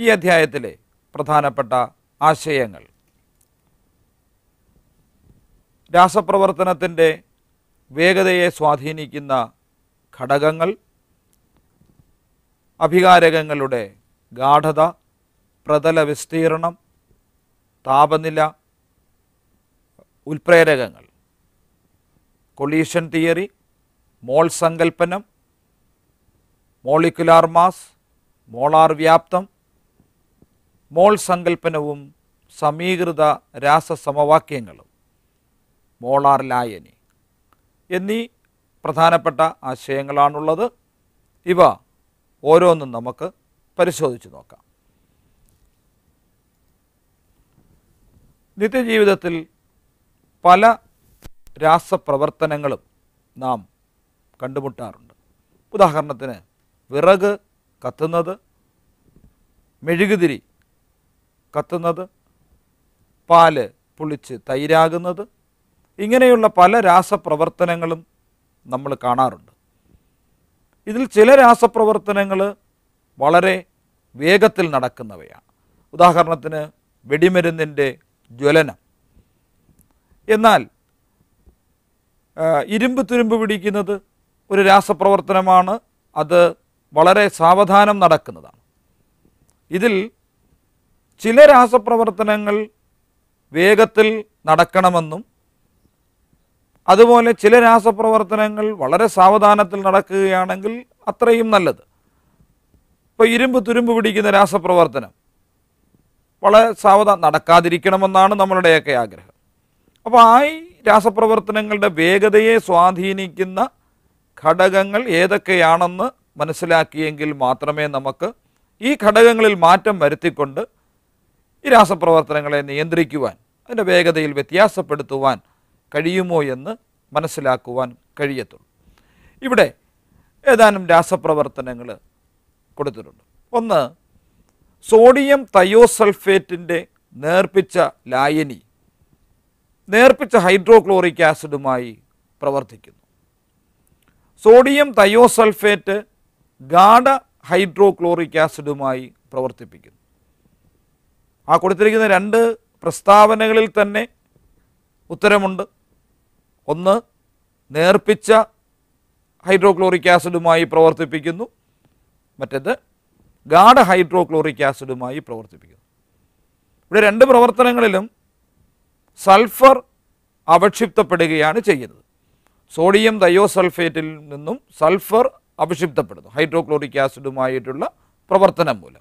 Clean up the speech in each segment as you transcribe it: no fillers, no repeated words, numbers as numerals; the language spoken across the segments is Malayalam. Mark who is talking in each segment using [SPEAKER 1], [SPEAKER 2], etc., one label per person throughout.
[SPEAKER 1] ഈ അധ്യായത്തിലെ പ്രധാനപ്പെട്ട ആശയങ്ങൾ: രാസപ്രവർത്തനത്തിൻ്റെ വേഗതയെ സ്വാധീനിക്കുന്ന ഘടകങ്ങൾ, അഭികാരകങ്ങളുടെ ഗാഢത, പ്രതല വിസ്തീർണം, താപനില, ഉൽപ്രേരകങ്ങൾ, കൊളീഷൻ തിയറി, മോൾ സങ്കൽപ്പനം, മോളിക്കുലാർ മാസ്, മോളാർ വ്യാപ്തം, മോൾ സങ്കൽപ്പനവും സമീകൃത രാസസമവാക്യങ്ങളും, മോളാർ ലായനി എന്നീ പ്രധാനപ്പെട്ട ആശയങ്ങളാണുള്ളത്. ഇവ ഓരോന്നും നമുക്ക് പരിശോധിച്ച് നോക്കാം. നിത്യജീവിതത്തിൽ പല രാസപ്രവർത്തനങ്ങളും നാം കണ്ടുമുട്ടാറുണ്ട്. ഉദാഹരണത്തിന് വിറക് കത്തുന്നത്, മെഴുകുതിരി കത്തുന്നത്, പാല് പുളിച്ച് തൈരാകുന്നത്, ഇങ്ങനെയുള്ള പല രാസപ്രവർത്തനങ്ങളും നമ്മൾ കാണാറുണ്ട്. ഇതിൽ ചില രാസപ്രവർത്തനങ്ങൾ വളരെ വേഗത്തിൽ നടക്കുന്നവയാണ്. ഉദാഹരണത്തിന് വെടിമരുന്നിൻ്റെ ജ്വലനം. എന്നാൽ ഇരുമ്പ് തുരുമ്പ് പിടിക്കുന്നത് ഒരു രാസപ്രവർത്തനമാണ്. അത് വളരെ സാവധാനം നടക്കുന്നതാണ്. ഇതിൽ ചില രാസപ്രവർത്തനങ്ങൾ വേഗത്തിൽ നടക്കണമെന്നും അതുപോലെ ചില രാസപ്രവർത്തനങ്ങൾ വളരെ സാവധാനത്തിൽ നടക്കുകയാണെങ്കിൽ അത്രയും നല്ലത്. ഇപ്പോൾ ഇരുമ്പ് തുരുമ്പ് പിടിക്കുന്ന രാസപ്രവർത്തനം വളരെ സാവധാനം നടക്കാതിരിക്കണമെന്നാണ് നമ്മളുടെയൊക്കെ ആഗ്രഹം. അപ്പോൾ രാസപ്രവർത്തനങ്ങളുടെ വേഗതയെ സ്വാധീനിക്കുന്ന ഘടകങ്ങൾ ഏതൊക്കെയാണെന്ന് മനസ്സിലാക്കിയെങ്കിൽ മാത്രമേ നമുക്ക് ഈ ഘടകങ്ങളിൽ മാറ്റം വരുത്തിക്കൊണ്ട് ഈ രാസപ്രവർത്തനങ്ങളെ നിയന്ത്രിക്കുവാൻ, അതിൻ്റെ വേഗതയിൽ വ്യത്യാസപ്പെടുത്തുവാൻ കഴിയുമോ എന്ന് മനസ്സിലാക്കുവാൻ കഴിയത്തുള്ളൂ. ഇവിടെ ഏതാനും രാസപ്രവർത്തനങ്ങൾ കൊടുത്തിട്ടുണ്ട്. ഒന്ന്, സോഡിയം തയോസൾഫേറ്റിൻ്റെ നേർപ്പിച്ച ലായനി നേർപ്പിച്ച ഹൈഡ്രോക്ലോറിക് ആസിഡുമായി പ്രവർത്തിക്കുന്നു. സോഡിയം തയോസൾഫേറ്റ് ഗാഢ ഹൈഡ്രോക്ലോറിക് ആസിഡുമായി പ്രവർത്തിപ്പിക്കുന്നു. ആ കൊടുത്തിരിക്കുന്ന രണ്ട് പ്രസ്താവനകളിൽ തന്നെ ഉത്തരമുണ്ട്. ഒന്ന്, നേർപ്പിച്ച ഹൈഡ്രോക്ലോറിക് ആസിഡുമായി പ്രവർത്തിപ്പിക്കുന്നു. മറ്റേത് ഗാഢ ഹൈഡ്രോക്ലോറിക് ആസിഡുമായി പ്രവർത്തിപ്പിക്കുന്നു. ഇവിടെ രണ്ട് പ്രവർത്തനങ്ങളിലും സൾഫർ അവക്ഷിപ്തപ്പെടുകയാണ് ചെയ്യുന്നത്. സോഡിയം തയോസൾഫേറ്റിൽ നിന്നും സൾഫർ അവക്ഷിപ്തപ്പെടുന്നു ഹൈഡ്രോക്ലോറിക് ആസിഡുമായിട്ടുള്ള പ്രവർത്തനം മൂലം.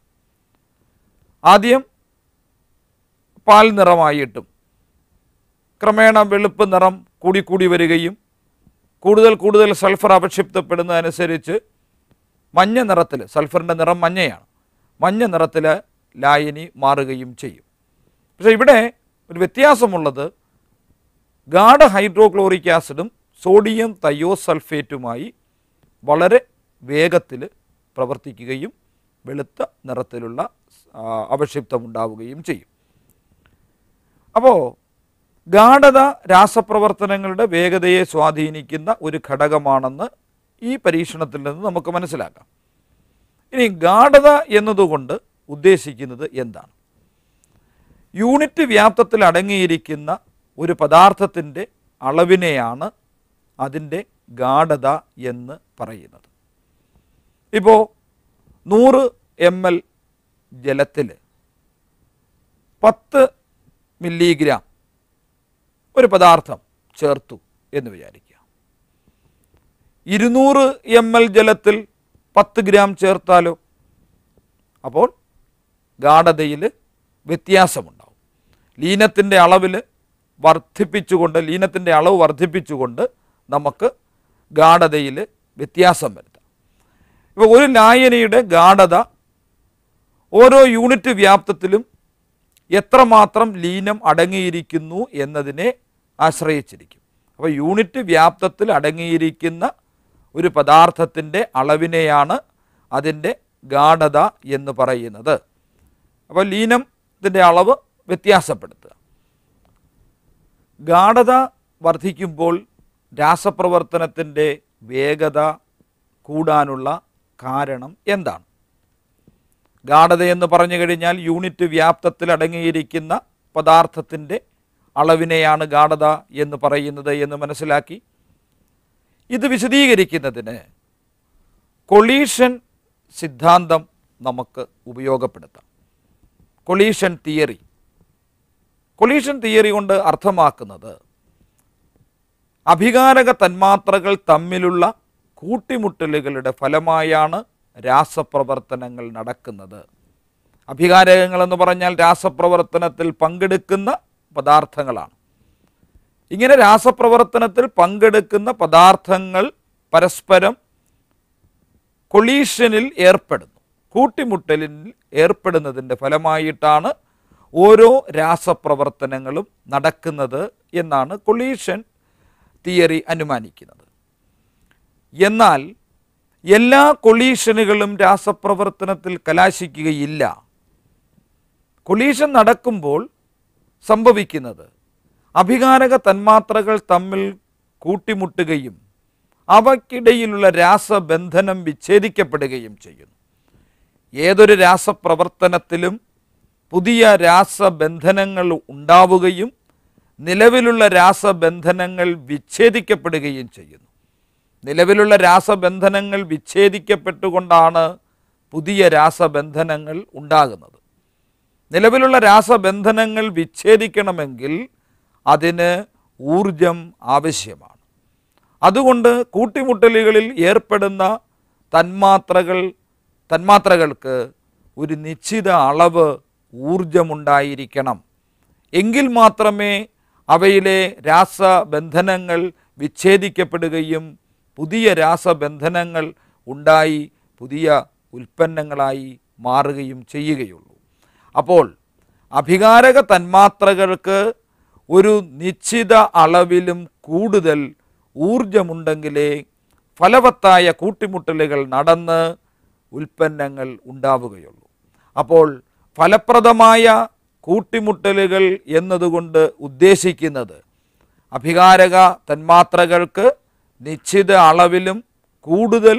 [SPEAKER 1] ആദ്യം പാൽ നിറമായിട്ടും ക്രമേണ വെളുപ്പ് നിറം കൂടിക്കൂടി വരികയും കൂടുതൽ കൂടുതൽ സൾഫർ അവക്ഷിപ്തപ്പെടുന്നതനുസരിച്ച് മഞ്ഞ നിറത്തിൽ, സൾഫറിൻ്റെ നിറം മഞ്ഞയാണ്, മഞ്ഞ നിറത്തിൽ ലായനി മാറുകയും ചെയ്യും. പക്ഷേ ഇവിടെ ഒരു വ്യത്യാസമുള്ളത്, ഗാഢ ഹൈഡ്രോക്ലോറിക് ആസിഡും സോഡിയം തയോസൾഫേറ്റുമായി വളരെ വേഗത്തിൽ പ്രവർത്തിക്കുകയും വെളുത്ത നിറത്തിലുള്ള അവക്ഷിപ്തമുണ്ടാവുകയും ചെയ്യും. അപ്പോൾ ഗാഢത രാസപ്രവർത്തനങ്ങളുടെ വേഗതയെ സ്വാധീനിക്കുന്ന ഒരു ഘടകമാണെന്ന് ഈ പരീക്ഷണത്തിൽ നിന്ന് നമുക്ക് മനസ്സിലാക്കാം. ഇനി ഗാഢത എന്നതുകൊണ്ട് ഉദ്ദേശിക്കുന്നത് എന്താണ്? യൂണിറ്റ് വ്യാപ്തത്തിൽ അടങ്ങിയിരിക്കുന്ന ഒരു പദാർത്ഥത്തിൻ്റെ അളവിനെയാണ് അതിൻ്റെ ഗാഢത എന്ന് പറയുന്നത്. ഇപ്പോൾ 100 ml ജലത്തിൽ 10 മില്ലിഗ്രാം ഒരു പദാർത്ഥം ചേർത്തു എന്ന് വിചാരിക്കുക. 200 ml ജലത്തിൽ 10 ഗ്രാം ചേർത്താലോ? അപ്പോൾ ഗാഢതയിൽ വ്യത്യാസമുണ്ടാവും. ലീനത്തിൻ്റെ അളവ് വർദ്ധിപ്പിച്ചുകൊണ്ട് നമുക്ക് ഗാഢതയിൽ വ്യത്യാസം വരുത്താം. ഇപ്പോൾ ഒരു ലായനിയുടെ ഗാഢത ഓരോ യൂണിറ്റ് വ്യാപ്തത്തിലും എത്രമാത്രം ലീനം അടങ്ങിയിരിക്കുന്നു എന്നതിനെ ആശ്രയിച്ചിരിക്കും. അപ്പോൾ യൂണിറ്റ് വ്യാപ്തത്തിൽ അടങ്ങിയിരിക്കുന്ന ഒരു പദാർത്ഥത്തിൻ്റെ അളവിനെയാണ് അതിൻ്റെ ഗാഢത എന്ന് പറയുന്നത്. അപ്പോൾ ലീനത്തിൻ്റെ അളവ് വ്യത്യാസപ്പെടുത്തുക. ഗാഢത വർദ്ധിക്കുമ്പോൾ രാസപ്രവർത്തനത്തിൻ്റെ വേഗത കൂടാനുള്ള കാരണം എന്താണ്? ഗാഢതയെന്ന് പറഞ്ഞു കഴിഞ്ഞാൽ യൂണിറ്റ് വ്യാപ്തത്തിൽ അടങ്ങിയിരിക്കുന്ന പദാർത്ഥത്തിൻ്റെ അളവിനെയാണ് ഗാഢത എന്ന് പറയുന്നത് എന്ന് മനസ്സിലാക്കി. ഇത് വിശദീകരിക്കുന്നതിന് കൊളീഷൻ സിദ്ധാന്തം നമുക്ക് ഉപയോഗപ്പെടുത്താം. Collision theory. കൊളീഷൻ തിയറി കൊണ്ട് അർത്ഥമാക്കുന്നത് അഭികാരക തന്മാത്രകൾ തമ്മിലുള്ള കൂട്ടിമുട്ടലുകളുടെ ഫലമായാണ് രാസപ്രവർത്തനങ്ങൾ നടക്കുന്നത്. അഭികാരകങ്ങളെന്ന് പറഞ്ഞാൽ രാസപ്രവർത്തനത്തിൽ പങ്കെടുക്കുന്ന പദാർത്ഥങ്ങളാണ്. ഇങ്ങനെ രാസപ്രവർത്തനത്തിൽ പങ്കെടുക്കുന്ന പദാർത്ഥങ്ങൾ പരസ്പരം കൊളീഷനിൽ ഏർപ്പെടുന്നു. കൂട്ടിമുട്ടലിൽ ഏർപ്പെടുന്നതിൻ്റെ ഫലമായിട്ടാണ് ഓരോ രാസപ്രവർത്തനങ്ങളും നടക്കുന്നത് എന്നാണ് കൊളീഷൻ തിയറി അനുമാനിക്കുന്നത്. എന്നാൽ എല്ലാ കൊളീഷനുകളും രാസപ്രവർത്തനത്തിൽ കലാശിക്കുകയില്ല. കൊളീഷൻ നടക്കുമ്പോൾ സംഭവിക്കുന്നത് അഭികാരക തന്മാത്രകൾ തമ്മിൽ കൂട്ടിമുട്ടുകയും അവയ്ക്കിടയിലുള്ള രാസബന്ധനം വിച്ഛേദിക്കപ്പെടുകയും ചെയ്യുന്നു. ഏതൊരു രാസപ്രവർത്തനത്തിലും പുതിയ രാസബന്ധനങ്ങൾ ഉണ്ടാവുകയും നിലവിലുള്ള രാസബന്ധനങ്ങൾ വിച്ഛേദിക്കപ്പെടുകയും ചെയ്യുന്നു. നിലവിലുള്ള രാസബന്ധനങ്ങൾ വിച്ഛേദിക്കപ്പെട്ടുകൊണ്ടാണ് പുതിയ രാസബന്ധനങ്ങൾ ഉണ്ടാകുന്നത്. നിലവിലുള്ള രാസബന്ധനങ്ങൾ വിച്ഛേദിക്കണമെങ്കിൽ അതിന് ഊർജം ആവശ്യമാണ്. അതുകൊണ്ട് കൂട്ടിമുട്ടലുകളിൽ ഏർപ്പെടുന്ന തന്മാത്രകൾക്ക് ഒരു നിശ്ചിത അളവ് ഊർജമുണ്ടായിരിക്കണം. എങ്കിൽ മാത്രമേ അവയിലെ രാസബന്ധനങ്ങൾ വിച്ഛേദിക്കപ്പെടുകയും പുതിയ രാസബന്ധനങ്ങൾ ഉണ്ടായി പുതിയ ഉൽപ്പന്നങ്ങളായി മാറുകയും ചെയ്യുകയുള്ളൂ. അപ്പോൾ അഭികാരക തന്മാത്രകൾക്ക് ഒരു നിശ്ചിത അളവിലും കൂടുതൽ ഊർജമുണ്ടെങ്കിലേ ഫലവത്തായ കൂട്ടിമുട്ടലുകൾ നടന്ന് ഉൽപ്പന്നങ്ങൾ ഉണ്ടാവുകയുള്ളൂ. അപ്പോൾ ഫലപ്രദമായ കൂട്ടിമുട്ടലുകൾ എന്നതുകൊണ്ട് ഉദ്ദേശിക്കുന്നത് അഭികാരക തന്മാത്രകൾക്ക് നിശ്ചിത അളവിലും കൂടുതൽ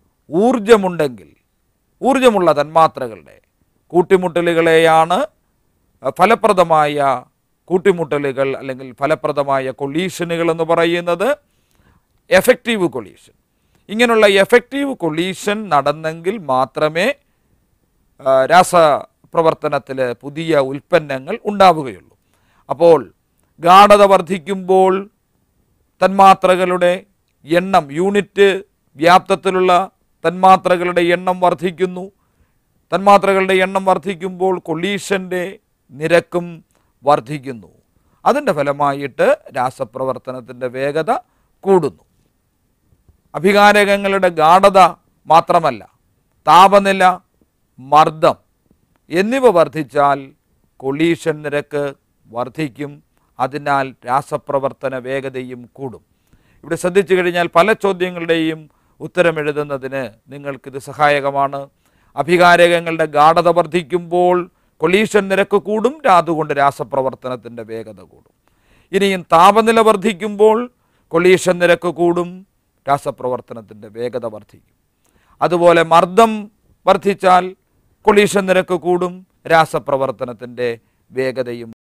[SPEAKER 1] ഊർജമുള്ള തന്മാത്രകളുടെ കൂട്ടിമുട്ടലുകളെയാണ് ഫലപ്രദമായ കൂട്ടിമുട്ടലുകൾ അല്ലെങ്കിൽ ഫലപ്രദമായ കൊളീഷനുകൾ എന്ന് പറയുന്നത്. Effective collision. ഇങ്ങനെയുള്ള എഫക്റ്റീവ് കൊളീഷൻ നടന്നെങ്കിൽ മാത്രമേ രാസപ്രവർത്തനത്തിൽ പുതിയ ഉൽപ്പന്നങ്ങൾ ഉണ്ടാവുകയുള്ളൂ. അപ്പോൾ ഗാഢത വർദ്ധിക്കുമ്പോൾ തന്മാത്രകളുടെ എണ്ണം, യൂണിറ്റ് വ്യാപ്തത്തിലുള്ള തന്മാത്രകളുടെ എണ്ണം വർദ്ധിക്കുന്നു. തന്മാത്രകളുടെ എണ്ണം വർദ്ധിക്കുമ്പോൾ കൊളീഷൻ്റെ നിരക്കും വർദ്ധിക്കുന്നു. അതിൻ്റെ ഫലമായിട്ട് രാസപ്രവർത്തനത്തിൻ്റെ വേഗത കൂടുന്നു. അഭികാരകങ്ങളുടെ ഗാഢത മാത്രമല്ല, താപനില, മർദ്ദം എന്നിവ വർദ്ധിച്ചാൽ കൊളീഷൻ നിരക്ക് വർദ്ധിക്കും. അതിനാൽ രാസപ്രവർത്തന വേഗതയും കൂടും. ഇവിടെ ശ്രദ്ധിച്ചു കഴിഞ്ഞാൽ പല ചോദ്യങ്ങളുടെയും ഉത്തരം എഴുതുന്നതിന് നിങ്ങൾക്കിത് സഹായകമാണ്. അഭികാരകങ്ങളുടെ ഗാഢത വർദ്ധിക്കുമ്പോൾ കൊളീഷൻ നിരക്ക് കൂടും, അതുകൊണ്ട് രാസപ്രവർത്തനത്തിൻ്റെ വേഗത കൂടും. ഇനിയും താപനില വർദ്ധിക്കുമ്പോൾ കൊളീഷൻ നിരക്ക് കൂടും, രാസപ്രവർത്തനത്തിൻ്റെ വേഗത വർദ്ധിക്കും. അതുപോലെ മർദ്ദം വർദ്ധിച്ചാൽ കൊളീഷൻ നിരക്ക് കൂടും, രാസപ്രവർത്തനത്തിൻ്റെ വേഗതയും